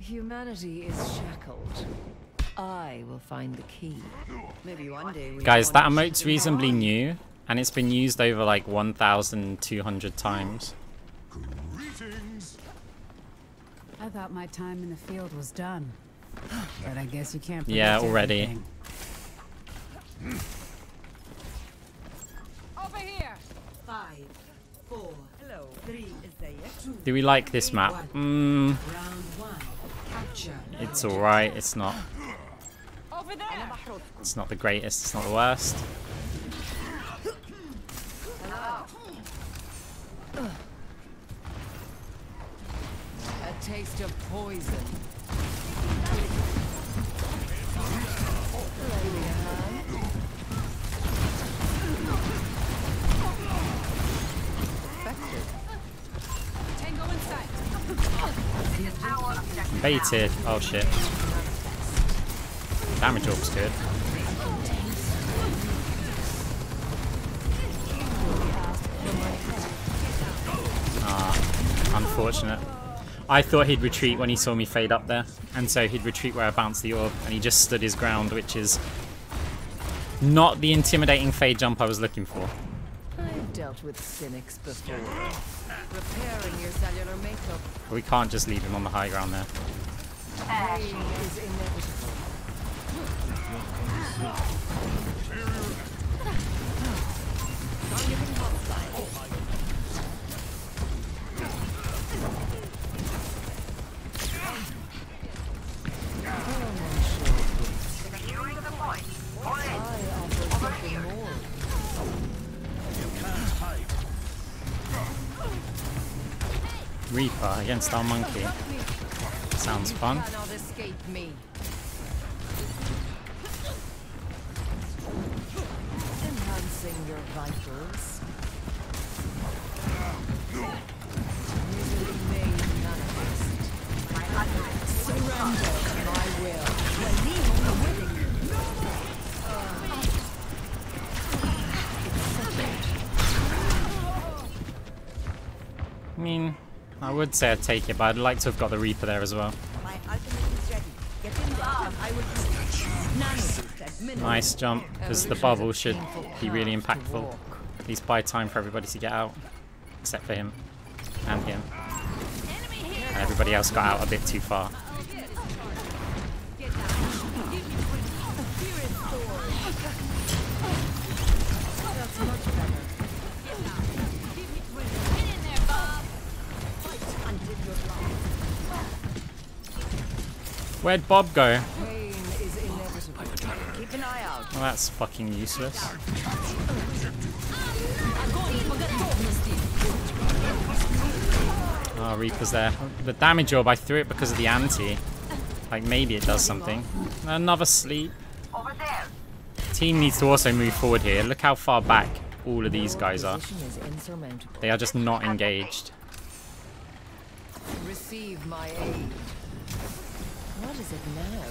Humanity is shackled. I will find the key. Maybe one day. Guys, that emote's reasonably new, and it's been used over like 1,200 times. Greetings. I thought my time in the field was done, but I guess you can't. Yeah, predict already. everything. Over here. 5, 4. Hello. 3. Do we like this map? Round 1. Capture. It's alright, it's not. Over there. It's not the greatest, it's not the worst. A taste of poison. Tango in sight. Baited. Oh shit. Damage orb's good. Ah, unfortunate. I thought he'd retreat when he saw me fade up there, and so he'd retreat where I bounced the orb, and he just stood his ground, which is not the intimidating fade jump I was looking for. I've dealt with cynics before. Repairing your cellular makeup. But we can't just leave him on the high ground there. Pain is inevitable. Reaper against our monkey. Sounds fun. Cannot escape me. Enhancing your vitals. Misery may manifest. Surrender to my will. I mean, I would say I'd take it, but I'd like to have got the Reaper there as well. My ultimate is ready. Get in there and I will nanoboost at minimum. Nice jump, because the bubble should be really impactful. At least buy time for everybody to get out. Except for him. And him. And everybody else got out a bit too far. Where'd Bob go? Pain is inevitable. Keep an eye out. Well, that's fucking useless. Oh, Reaper's there. The damage orb, I threw it because of the anti. Like, maybe it does something. Another sleep. Team needs to also move forward here. Look how far back all of these guys are. Position is insurmountable. They are just not engaged. Receive my aid. What is it now?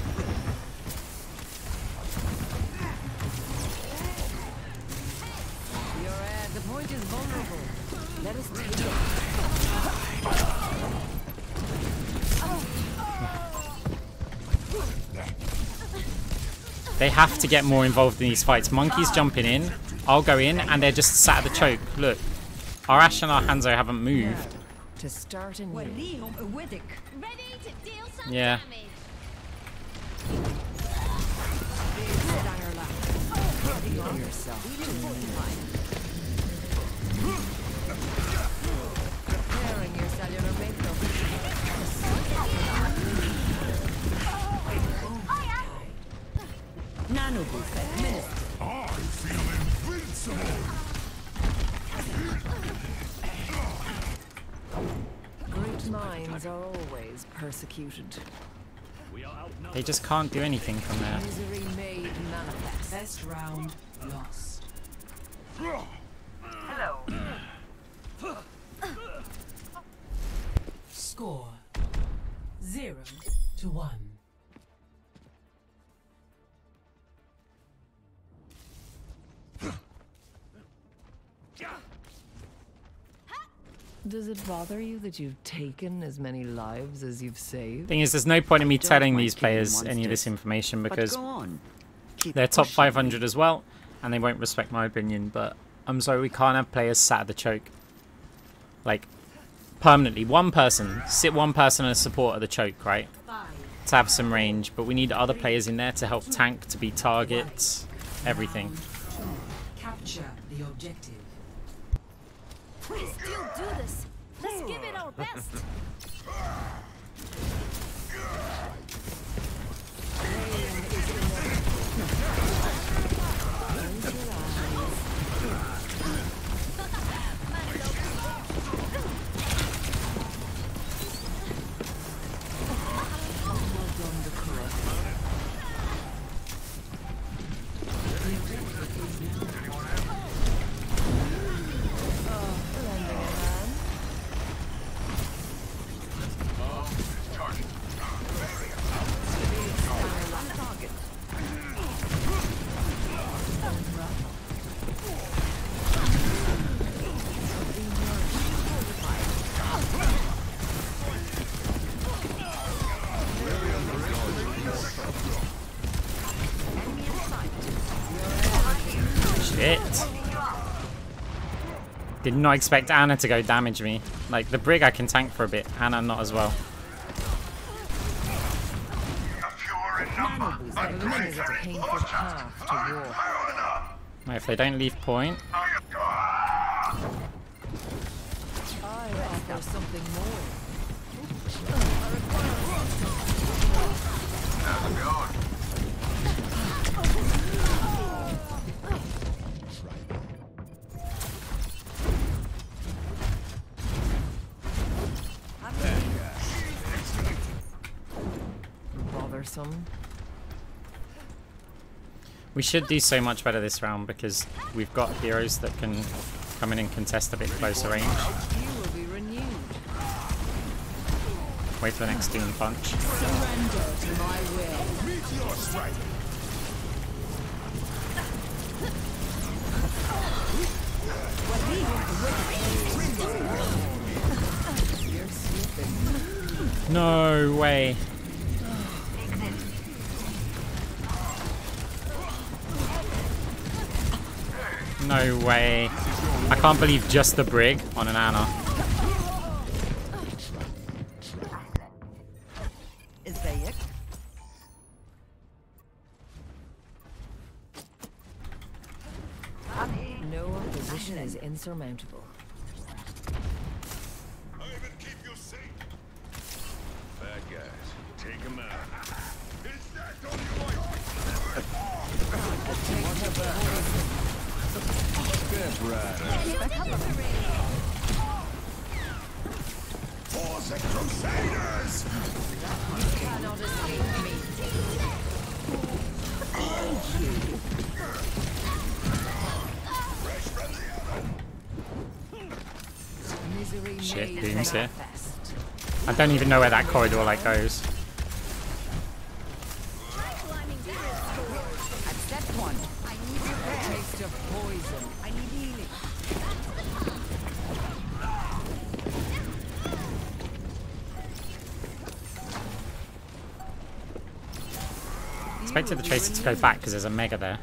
The point is vulnerable. Let us take it. They have to get more involved in these fights. Monkey's jumping in. I'll go in, and they're just sat at the choke. Look. Our Ashe and our Hanzo haven't moved. To start anew. Yeah. Preparing your cellular makeup. Nanoboost at minimum. I feel invincible. Great minds are always persecuted. They just can't do anything from there. Misery made manifest. Best round lost. Score 0-1. Does it bother you that you've taken as many lives as you've saved? Thing is, there's no point in me Don't telling mind these killing players any of this monsters, information But because go on. Keep they're top pushing. 500 as well, and they won't respect my opinion. But I'm sorry, we can't have players sat at the choke. Like, permanently. One person. Sit one person as support at the choke, right? To have some range. But we need other players in there to help tank, to beat targets, everything. Capture the objective. We still do this. Let's give it our best. Shit. Did not expect Anna to go damage me. Like, the Brig I can tank for a bit. Anna not as well. Evolution is a painful path to war. Right, if they don't leave point. I offer something more. Bothersome. We should do so much better this round because we've got heroes that can come in and contest a bit closer range. You will be renewed. Wait for the next Doom Punch. Surrender to my will. Meteor strike. You're slipping. No way. No way. I can't believe just the Brig on an Anna. ازيك؟ No opposition is insurmountable. I even keep you safe. Bad guys, take them out. Is that on For the Crusaders! Cannot escape me. Misery Shit, made Doom's here. manifest. I don't even know where that corridor like goes. At step one, I need repair. Taste of poison. I need healing. Expected the Tracer to go back because there's a Mega there.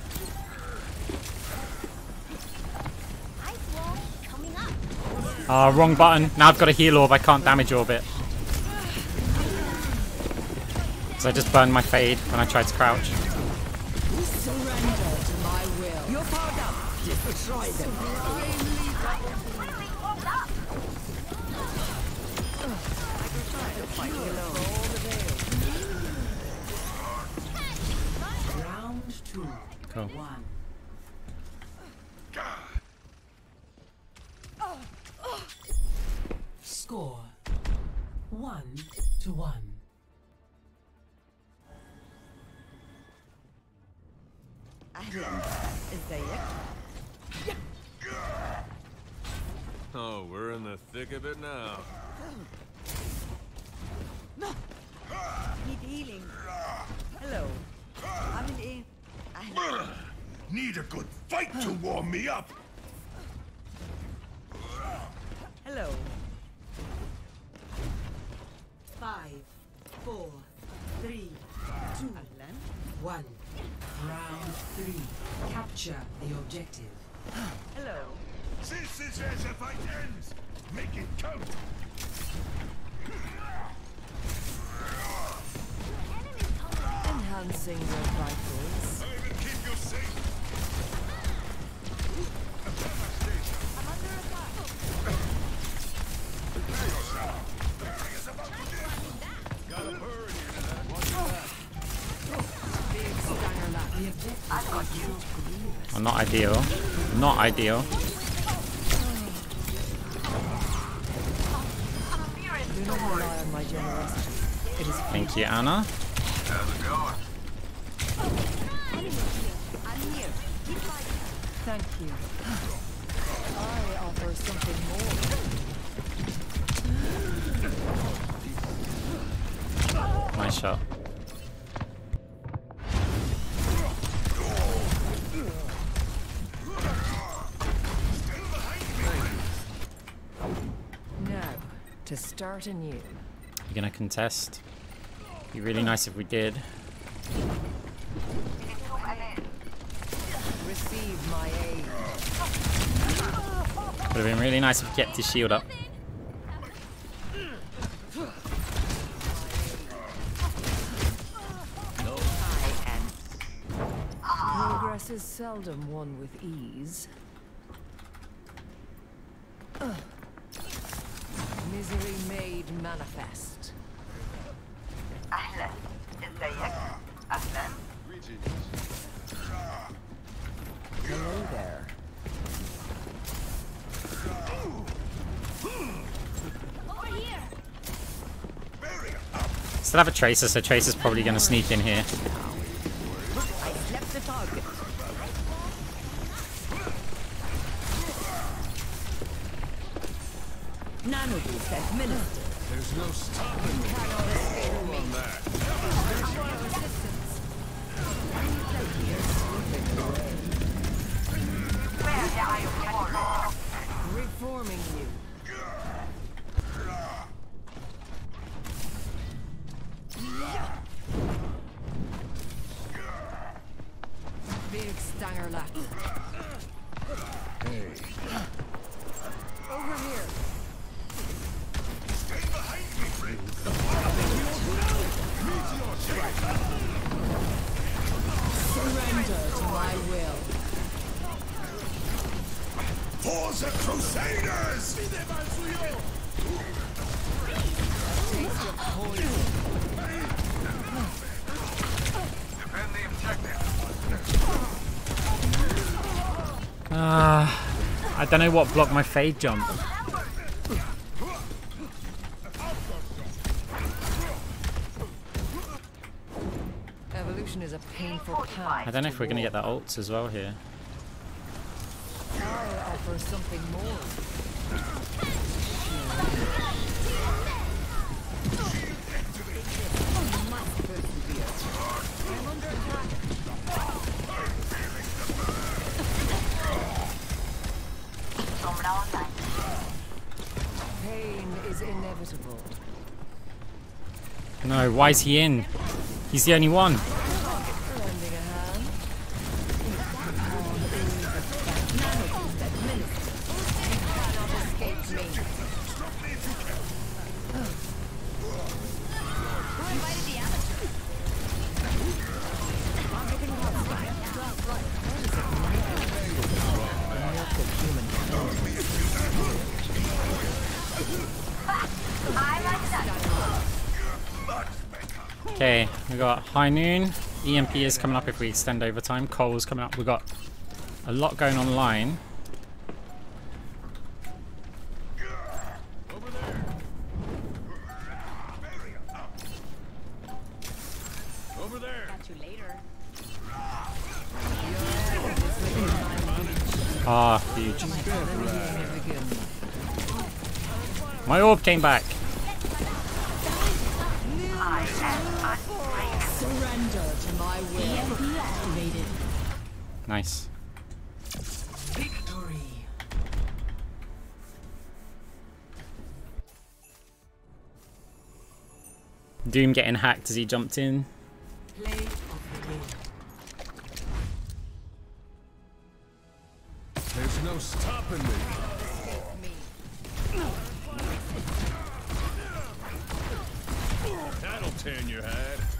Ice wall coming up. Ah, wrong button. Now I've got a heal orb. I can't damage orb it. So I just burned my fade when I tried to crouch. Surrender to my will. You're powered up. Destroy them. Round two. Cool. One. Score 1-1. أهلا. ازيك؟ Oh, we're in the thick of it now. Need healing. Hello. عامل ايه؟ أهلا. Need a good fight to warm me up. Hello. 5, 4, 3, 2, 1. Round 3. Capture the objective. Hello. This is where the fight ends. Make it count. Enhancing your vitals. I will keep you safe. Got a bird here tonight. Big stanger lap. The objective Well, not ideal. Not ideal. Do not rely on my generosity. It is Thank you, Anna. Thank you. I offer something more. Nice shot. Now, to start anew. You gonna contest? Be really nice if we did. Receive my aid. Would have been really nice if we kept his shield up. Progress is seldom won with ease. Misery made manifest. Hello there. Still have a Tracer, so Tracer's probably gonna sneak in here. I slept the target. Nanoboost administered. There's no stopping me. On that. Reforming you. Big stanger lap. Hey. Over here. Stay behind me, friend. Surrender to my will. For the Crusaders! Taste of poison. Defend the objective. I don't know what blocked my fade jump. Evolution is a painful path. I don't know if we're gonna get that ult as well here. I offer something more. I'm under attack. Pain is inevitable. No, why is he in? He's the only one. Lending a hand. You cannot escape me. Okay, we got High Noon. EMP is coming up if we extend overtime. Cole's coming up. We got a lot going online. Over there. Over there. Catch you later. Ah, huge. Let me begin. My orb came back. Surrender to my will. EMP activated. Nice. victory. Doom getting hacked as he jumped in. Play of the game. There's no stopping me. That'll tan your hide.